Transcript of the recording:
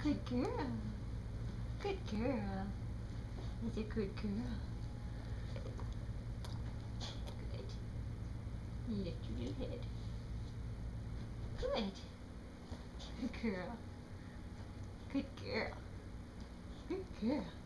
Good girl. Good girl. He's a good girl. Good. Lift your little head. Good. Good girl. Good girl. Good girl.